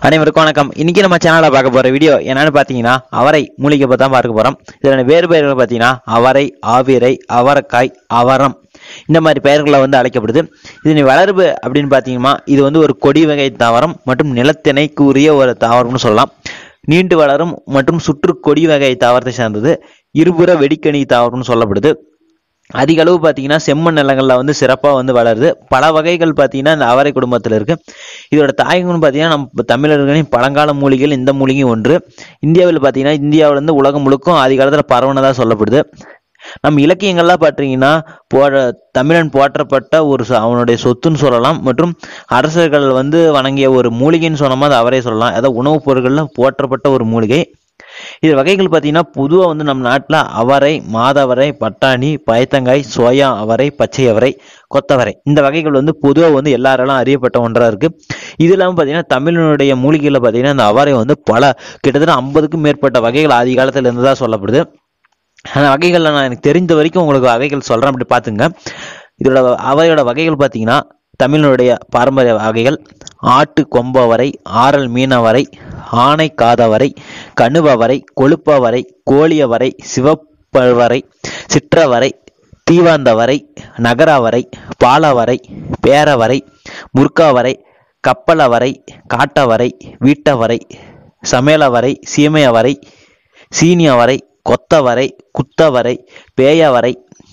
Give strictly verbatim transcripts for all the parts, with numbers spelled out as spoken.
அனைவருக்கும் வணக்கம். இன்னைக்கு நம்ம சேனல்ல பார்க்க போற வீடியோ என்னன்னு பாத்தீங்கன்னா அவரை மூலிகை பத்தி தான் பார்க்க போறோம். இதோட வேறு பெயர்கள் பாத்தீங்கன்னா அவரை, ஆவிரை, அவரக்காய், அவரம் இந்த மாதிரி பெயர்களை வந்து அழைக்கப்படுது. இதனை வளர்வு அப்படின்னு பாத்தீங்கன்னா இது வந்து ஒரு கொடி வகை தாவரம் மற்றும் நிலத்திணைக்கு உரிய ஒரு தாவரம்னு சொல்லலாம். நீண்டு வளரும் மற்றும் சுற்று கொடி வகை தாவரத்தை சார்ந்தது. இருபுற வெடிக்கணி தாவரம்னு சொல்லப்படுது. அதிக அளவு பார்த்தீங்கன்னா செம்மண் நிலங்களில் வந்து சிறப்பாக வந்து வளருது. பல வகைகள் பார்த்தீங்கன்னா இந்த அவரை குடும்பத்தில் இருக்கு. இதோட தாயகம்னு பார்த்தீங்கன்னா நம்ம தமிழர்களின் பழங்கால மூலிகைகள் இந்த மூலிகை ஒன்று. இந்தியாவில் பார்த்தீங்கன்னா இந்தியாவில இருந்து உலகம் முழுக்கும் ஆதி காலத்தில் பரவனதா சொல்லப்படுது. நம்ம இலக்கியங்கள்லாம் பார்த்தீங்கன்னா போ தமிழன் போற்றப்பட்ட ஒரு அவனுடைய சொத்துன்னு சொல்லலாம். மற்றும் அரசர்கள் வந்து வணங்கிய ஒரு மூலிகைன்னு சொன்னோமா அது அவரே சொல்லலாம். அதாவது உணவுப் பொருட்கள்ல போற்றப்பட்ட ஒரு மூலிகை. இது வகைகள் பார்த்தீங்கன்னா பொதுவாக வந்து நம்ம நாட்டில் அவரை, மாதவரை, பட்டாணி, பயத்தங்காய், சோயா அவரை, பச்சை அவரை, கொத்தவரை இந்த வகைகள் வந்து பொதுவாக வந்து எல்லாராலும் அறியப்பட்ட ஒன்றாக இருக்கு. இது இல்லாமல் பார்த்தீங்கன்னா தமிழனுடைய மூலிகையில் பார்த்தீங்கன்னா இந்த அவரை வந்து பல கிட்டத்தட்ட ஐம்பதுக்கும் மேற்பட்ட வகைகள் ஆதி காலத்தில் இருந்ததாக சொல்லப்படுது. அந்த வகைகளில் நான் எனக்கு தெரிந்த வரைக்கும் உங்களுக்கு வகைகள் சொல்கிறேன், அப்படி பார்த்துங்க. இதோட அவரையோட வகைகள் பார்த்தீங்கன்னா தமிழனுடைய பாரம்பரிய வகைகள் ஆட்டு கொம்பவரை, ஆரல் மீனவரை, ஆனை காதவரை, கணுவவரை, கொழுப்பவரை, கோழியவரை, சிவப்பவரை, சிற்றவரை, தீவாந்தவரை, நகரவரை, பாலவரை, பேரவரை, முற்காவரை, கப்பலவரை, காட்டவரை, வீட்டவரை, சமையலவரை, சீமையவரை, சீனியவரை, கொத்தவரை, குத்தவரை, பேயவரை,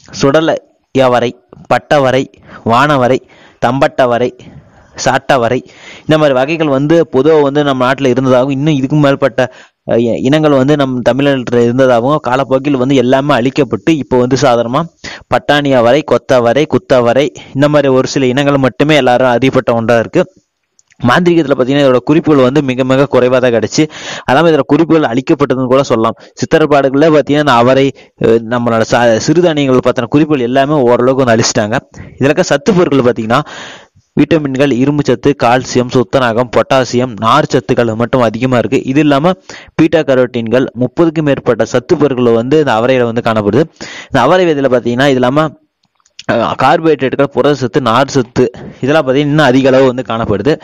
சுடலையவரை, பட்டவரை, வானவரை, தம்பட்டவரை, சாட்டவரை இந்த மாதிரி வகைகள் வந்து பொதுவாக வந்து நம்ம நாட்டில் இருந்ததாகவும் இன்னும் இதுக்கு மேற்பட்ட இனங்கள் வந்து நம் தமிழர்கள் இருந்ததாகவும் காலப்போக்கில் வந்து எல்லாமே அழிக்கப்பட்டு இப்போ வந்து சாதாரணமாக பட்டாணி அவரை, கொத்தவரை, குத்தவரை இந்த மாதிரி ஒரு சில இனங்கள் மட்டுமே எல்லாரும் அறியப்பட்ட ஒன்றாக இருக்கு. மாந்திரிகத்தில் பார்த்தீங்கன்னா இதோட குறிப்புகள் வந்து மிக மிக குறைவாக தான் கிடைச்சி, அல்லாமல் இதோட குறிப்புகள் அழிக்கப்பட்டதுன்னு கூட சொல்லலாம். சித்திரப்பாடுகளில் பார்த்தீங்கன்னா இந்த அவரை நம்மளோட ச சிறுதானியங்கள் பார்த்தின குறிப்புகள் எல்லாமே ஓரளவுக்கு வந்து அழிச்சிட்டாங்க. இதில் இருக்க சத்து பொருட்கள் பார்த்தீங்கன்னா விட்டமின்கள், இரும்பு சத்து, கால்சியம், சுத்தநாகம், பொட்டாசியம், நார் சத்துக்கள் மட்டும் அதிகமாக இருக்கு. இது இல்லாமல் பீட்டா கரோட்டீன்கள் முப்பதுக்கும் மேற்பட்ட சத்து பொருட்கள் வந்து இந்த அவரையில வந்து காணப்படுது. இந்த அவரை விதையில பார்த்தீங்கன்னா இது இல்லாமல் கார்போஹைட்ரேட்டுகள், புரத சத்து, நார் சத்து இதெல்லாம் பார்த்தீங்கன்னா இன்னும் அதிக அளவு வந்து காணப்படுது.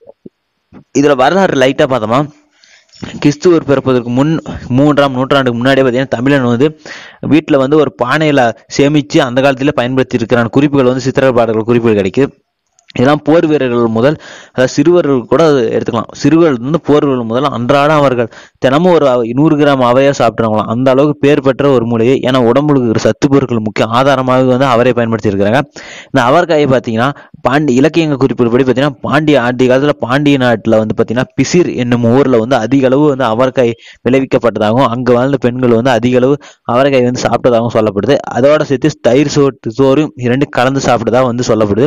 இதுல வரலாறு லைட்டா பார்த்தோமா, கிறிஸ்துவர் பிறப்பதற்கு முன் மூன்றாம் நூற்றாண்டுக்கு முன்னாடியே பார்த்தீங்கன்னா தமிழன் வந்து வீட்டில் வந்து ஒரு பானையில சேமிச்சு அந்த காலத்திலே பயன்படுத்தி இருக்கிறான் குறிப்புகள் வந்து சித்திரப்பாடுகள் குறிப்புகள் கிடைக்குது. இதெல்லாம் போர் வீரர்கள் முதல் அதாவது சிறுவர்கள் கூட எடுத்துக்கலாம். சிறுவர்கள் வந்து போர் வீரர்கள் முதல் அன்றாடம் அவர்கள் தினமும் ஒரு நூறு கிராம் அவரையா சாப்பிட்றாங்களாம். அந்த அளவுக்கு பேர் பெற்ற ஒரு மூலிகை. ஏன்னா உடம்புக்கு இருக்கிற சத்து பொருட்கள் முக்கிய ஆதாரமாக வந்து அவரை பயன்படுத்தி இருக்கிறாங்க. இந்த அவரைக்காயை பார்த்தீங்கன்னா பாண்டி இலக்கியங்க குறிப்பின்படி பார்த்தீங்கன்னா பாண்டிய ஆண்டி காலத்தில் பாண்டிய நாட்டில் வந்து பார்த்தீங்கன்னா பிசிர் என்னும் ஊரில் வந்து அதிக அளவு வந்து அவரைக்காய் விளைவிக்கப்பட்டதாகவும் அங்கே வாழ்ந்த பெண்கள் வந்து அதிக அளவு அவரைக்காய் வந்து சாப்பிட்டதாகவும் சொல்லப்படுது. அதோட சேர்த்து தயிர் சோறு சோறும் இரண்டு கலந்து சாப்பிட்டதாக வந்து சொல்லப்படுது.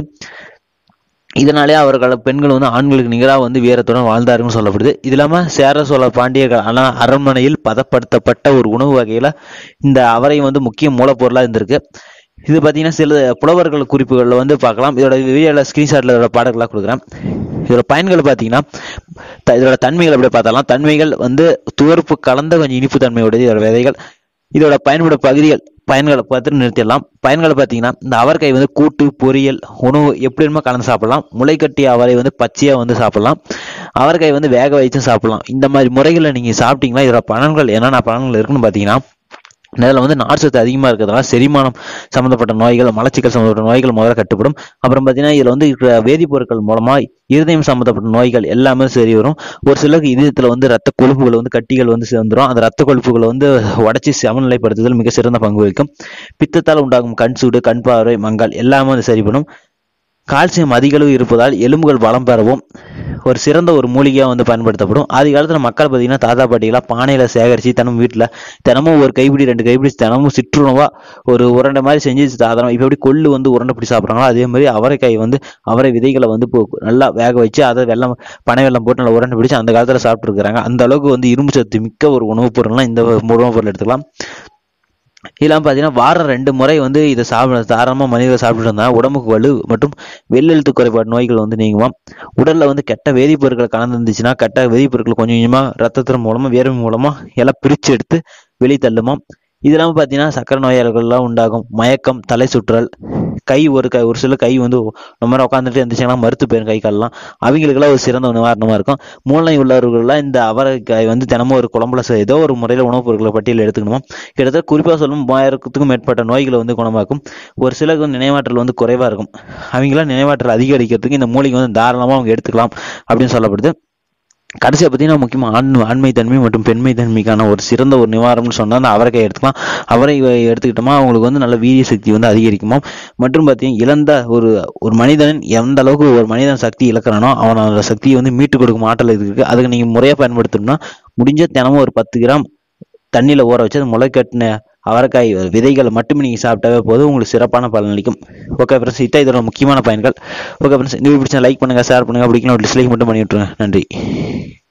இதனாலே அவர்கள் பெண்கள் வந்து ஆண்களுக்கு நிகராக வந்து வீரத்துடன் வாழ்ந்தாருன்னு சொல்லப்படுது. இது இல்லாமல் சேர சோழ பாண்டியர்கள் ஆனால் அரண்மனையில் பதப்படுத்தப்பட்ட ஒரு உணவு வகையில இந்த அவரை வந்து முக்கிய மூலப்பொருளாக இருந்திருக்கு. இது பார்த்தீங்கன்னா சில புலவர்கள் குறிப்புகளில் வந்து பார்க்கலாம். இதோட வீடியோவில் ஸ்கிரீன்ஷாட்டில் இதோட பாடல்களாக கொடுக்குறேன். இதோட பயன்கள் பார்த்தீங்கன்னா இதோட தன்மைகள் எப்படி பார்த்தாலாம். தன்மைகள் வந்து துவர்ப்பு கலந்த கொஞ்சம் இனிப்பு தன்மையுடையது இதோட விதைகள். இதோட பயன்பட பகுதிகள் பயன்களை பார்த்து நிறுத்திடலாம். பயன்களை பார்த்தீங்கன்னா இந்த அவரைக்காய் வந்து கூட்டு, பொரியல், உணவு எப்படி வேணுமோ கலந்து சாப்பிடலாம். முளைக்கட்டிய அவரை வந்து பச்சையாக வந்து சாப்பிடலாம். அவரைக்காய் வந்து வேக வைத்தும் சாப்பிடலாம். இந்த மாதிரி முறைகளை நீங்கள் சாப்பிட்டீங்கன்னா இதோட பலன்கள் என்னென்ன பலன்கள் இருக்குன்னு பார்த்தீங்கன்னா இதில் வந்து நார் சத்து அதிகமாக இருக்கிறதுனால செரிமானம் சம்மந்தப்பட்ட நோய்கள், மலச்சிக்கல் சம்மந்தப்பட்ட நோய்கள் முதல்ல கட்டுப்படும். அப்புறம் பார்த்தீங்கன்னா இதில் வந்து இருக்கிற வேதிப்பொருட்கள் மூலமாக இருதயம் சம்மந்தப்பட்ட நோய்கள் எல்லாமே சரி வரும். ஒரு சிலருக்கு இதயத்தில் வந்து ரத்த கொழுப்புகள் வந்து கட்டிகள் வந்து சேர்ந்துடும். அந்த ரத்த கொழுப்புகளை வந்து உடச்சி சமநிலைப்படுத்துதல் மிக சிறந்த பங்கு வகிக்கும். பித்தத்தால் உண்டாகும் கண் சூடு, கண் பார்வை மங்கல் எல்லாமே வந்து சரிப்படும். கால்சியம் அதிக அளவு இருப்பதால் எலும்புகள் பலம் பெறவும் ஒரு சிறந்த ஒரு மூலிகையாக வந்து பயன்படுத்தப்படும். ஆதி காலத்தில் மக்கள் பார்த்தீங்கன்னா தாத்தா பாட்டிகளாக பானையில் சேகரித்து தினமும் வீட்டில் தினமும் ஒரு கைப்பிடி ரெண்டு கைப்பிடி தினமும் சிற்றுணவாக ஒரு உருண்டை மாதிரி செஞ்சு சாதாரணம் இப்போ எப்படி கொள்ளு வந்து உருண்டை பிடி சாப்பிட்றாங்களோ அதே மாதிரி அவரைக்காய் வந்து அவரை விதைகளை வந்து நல்லா வேக வச்சு அதை வெள்ளம் பனை வெள்ளம் போட்டு நல்லா உருண்டை பிடிச்சி அந்த காலத்தில் சாப்பிட்டுருக்குறாங்க. அந்த அளவுக்கு வந்து இரும்பு சத்து மிக்க ஒரு உணவுப் பொருள்லாம் இந்த உணவுப் பொருள் எடுத்துக்கலாம். இதெல்லாம் பார்த்தீங்கன்னா வாரம் ரெண்டு முறை வந்து இதை சாப்பிட தாராளமாக மனிதர்கள் சாப்பிட்டு இருந்தால் உடம்புக்கு வலு மற்றும் வெள்ளெழுத்து குறைபாடு நோய்கள் வந்து நீங்குவோம். உடலில் வந்து கெட்ட வேதிப்பொருட்கள் கலந்து இருந்துச்சுன்னா கெட்ட வேதிப்பொருட்கள் கொஞ்சம் கொஞ்சமாக ரத்தத்தின் மூலமாக வேர்வை மூலமாக எல்லாம் பிரித்து எடுத்து வெளியே தள்ளுமா. இது இல்லாமல் பார்த்தீங்கன்னா சக்கரை நோயாளிகள்லாம் உண்டாகும் மயக்கம், தலை சுற்றல், கை ஒரு கை ஒரு சில கை வந்து ரொம்ப நேரம் உட்காந்துட்டு இருந்துச்சுன்னா மறுத்து போயிடும் கை கால்லாம். அவங்களுக்கெல்லாம் ஒரு சிறந்த நிவாரணமாக இருக்கும். மூளை உள்ளவர்கள்லாம் இந்த அவரைக்காய் வந்து தினமும் ஒரு குழம்புல செ- ஏதோ ஒரு முறையில் உணவுப் பொருட்களை பட்டியல் எடுத்துக்கணுமா. கிட்டத்தட்ட குறிப்பாக சொல்லும் மூவாயிரத்துக்கும் மேற்பட்ட நோய்களை வந்து குணமாக்கும். ஒரு சிலருக்கு வந்து நினைவாற்றல் வந்து குறைவாக இருக்கும். அவங்களாம் நினைவாற்றல் அதிகரிக்கிறதுக்கு இந்த மூலிகை வந்து தாராளமாக அவங்க எடுத்துக்கலாம் அப்படின்னு சொல்லப்படுது. கடைசியாக பார்த்தீங்கன்னா முக்கியமாக ஆண் ஆண்மை தன்மை மற்றும் பெண்மை தன்மைக்கான ஒரு சிறந்த ஒரு நிவாரணம்னு சொன்னால் அந்த அவரைக்காய் எடுத்துக்கலாம். அவரை எடுத்துக்கிட்டோமா அவங்களுக்கு வந்து நல்ல வீரிய சக்தி வந்து அதிகரிக்குமா. மற்றும் பார்த்தீங்கன்னா இழந்த ஒரு ஒரு மனிதன் எந்த அளவுக்கு ஒரு மனிதன் சக்தி இழக்கிறானோ அவனோட சக்தியை வந்து மீட்டு கொடுக்கும் ஆற்றல் இது இருக்குது. அதுக்கு நீங்கள் முறையாக பயன்படுத்தணும்னா முடிஞ்ச தினமும் ஒரு பத்து கிராம் தண்ணியில் ஊற வச்சு அது முளை கட்டின அவரைக்காய் விதைகளை மட்டுமே நீங்கள் சாப்பிட்டாவே போதும், உங்களுக்கு சிறப்பான பலன் அளிக்கும். ஓகே ஃப்ரெண்ட்ஸ், இதான் இதோட முக்கியமான பயன்கள். ஓகே ஃப்ரெண்ட்ஸ், இந்த வீடியோ பிடிச்சா லைக் பண்ணுங்கள், ஷேர் பண்ணுங்கள், பிடிக்கணும் டிஸ்லைக் மட்டும் பண்ணி விட்டுருங்க. நன்றி.